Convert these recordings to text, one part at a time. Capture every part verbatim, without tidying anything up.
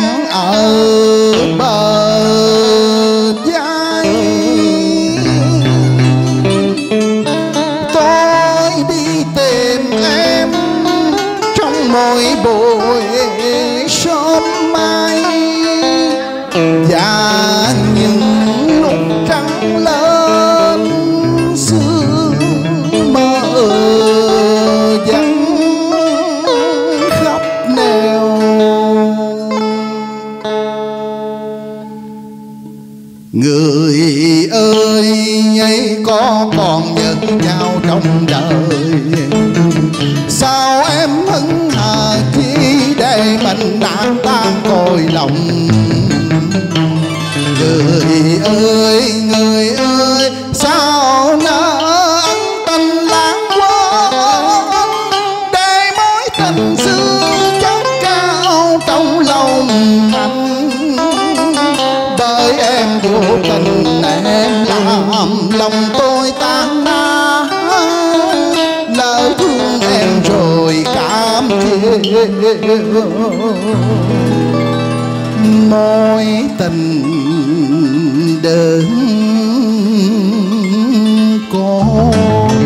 ở bờ vai. Tôi đi tìm em trong mỗi buổi sớm mai, và những lúc trăng lên sương mơ vẫn khắp nẻo. Người ơi ấy có còn nhận nhau trong đời, sao em hững hờ chi để mình đã tan cõi lòng. Người ơi, người ơi, sao nỡ ân tình lãng quên, để mối tình xưa chất cao trong lòng anh. Bởi em vô tình em làm lòng tôi tan nát, lỡ thương em rồi cảm chiều mối tình đơn côi.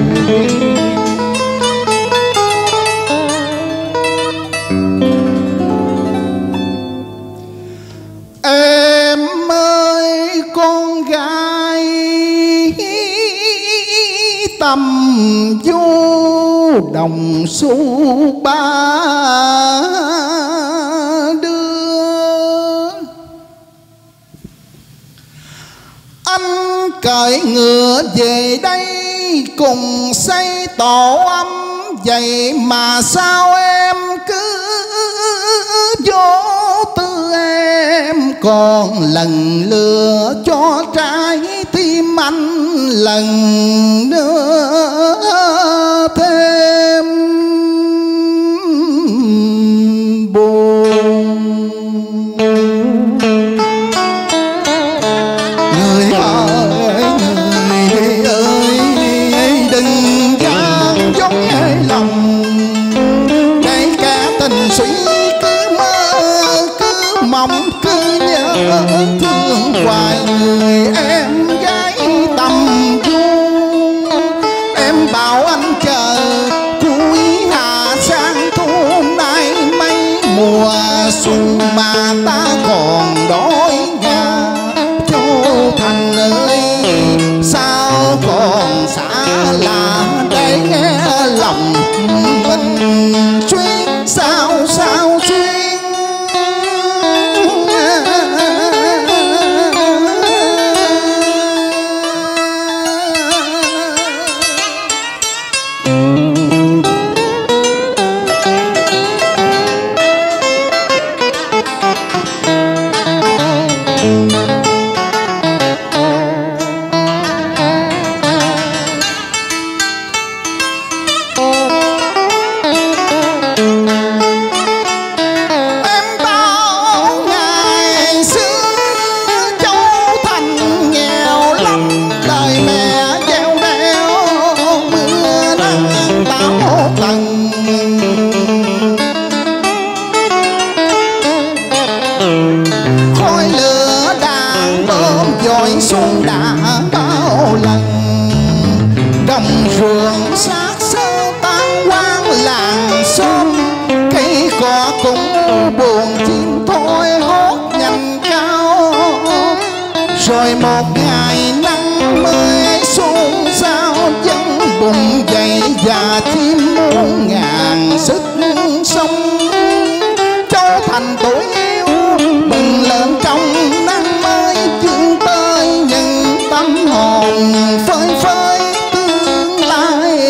Em ơi con gái tầm du đồng xu ba đưa, anh cởi ngựa về đây cùng xây tổ ấm. Vậy mà sao em cứ vô tư, em còn lần lừa cho trái tim anh lần nữa thêm buồn. Người ơi, người ơi, đừng dám giống ai lòng, để cả tình suy cứ mơ cứ mộng cứ nhớ thương hoài. Người em gái tầm du, em bảo anh chờ cuối hạ sang thu nay mấy mùa xuân mà ta còn đói nhà. Châu Thành ơi, sao còn xa lạ để nghe lòng mình chuyên sao sao chuyên. Khói lửa đang bơm dội xuân đã bao lần, đồng ruộng xác sơ tan quang làng xóm. Cây cỏ cũng buồn chim thôi hót nhành cao, rồi một ngày nắng mới xuân sao vẫn bùng dậy và chim muôn ngàn sức sống. Châu Thành tuổi yêu bừng lên trong nắng mới chương tới những tâm hồn phơi phới tương lai.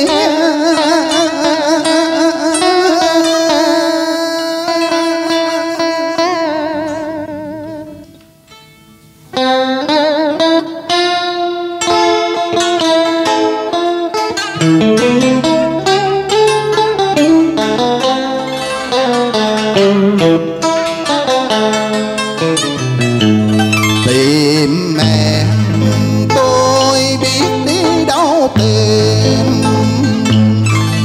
Tìm mẹ tôi biết đi đâu tìm,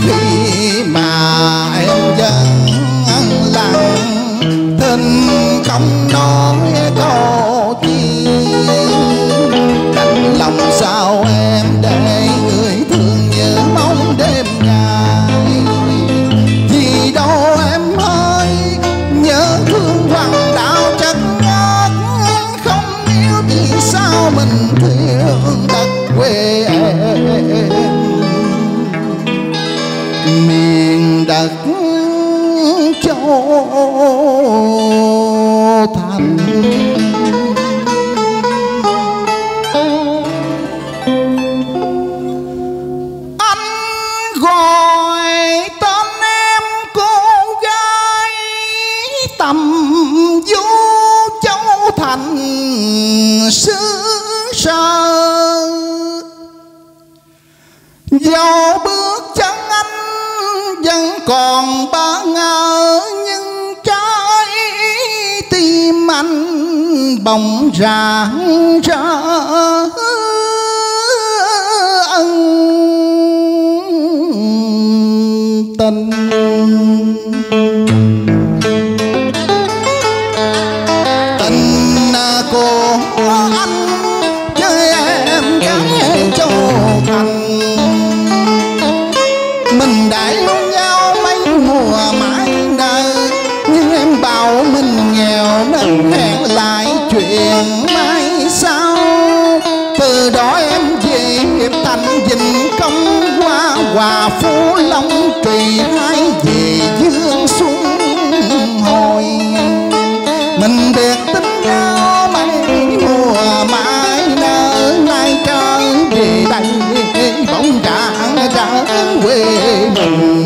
khi mà em vẫn lặng thinh không nói câu chi, đành lòng sao em để người thương nhớ mong đêm ngày. Vì đâu em ơi nhớ thương hoàng đạo chất ngất, không yêu vì sao mình thương đất quê em, miền đất Châu Thành. Anh gọi tên em cô gái tầm du Châu Thành xứ sở, dẫu bước chân anh vẫn còn bỡ ngỡ, nhưng trái tim anh bỗng rạng rỡ ân tình. Tình của anh với em gái Châu Thành, mình đã yêu nhau mấy mùa mãi nợ, nhưng em bảo mình nghèo nên hẹn lại chuyện mai sau. Từ đó em về Hiệp Thành Vĩnh Công, qua Hòa Phú Long Trì, hai về Dương Xuân hồi. Mình được tính nhau mấy mùa mãi nợ, nay trở về đây bỗng rạng rỡ quê mình.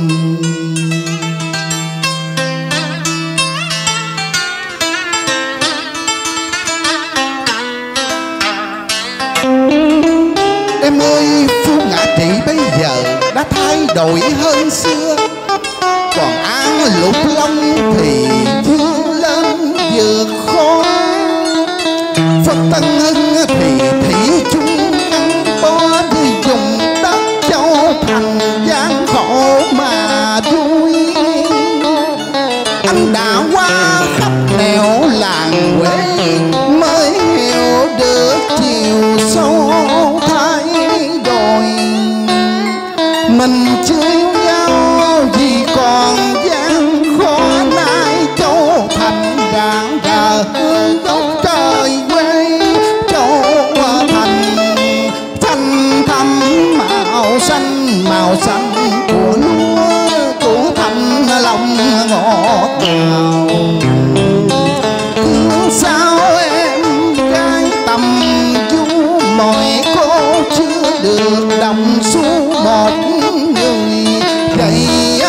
Em ơi Phú Ngã Trị bây giờ đã thay đổi hơn xưa, còn An Lục Long thì vươn lên vượt khó. Phật Tân Hưng thì thủy chung gắn bó đi dùng đất Châu Thành gian khổ mà vui. Anh đã qua khắp nẻo làng quê mới hiểu được chiều sâu thay đổi. Mình chưa yêu nhau vì còn gian khó, nay Châu Thành rạng rỡ góc trời quê Châu Thành. Xanh thắm màu xanh, màu xanh của lúa của thành lòng ngọt ngào. Thương sao em gái tầm du, mọi cô chưa được đồng xu một người. Vậy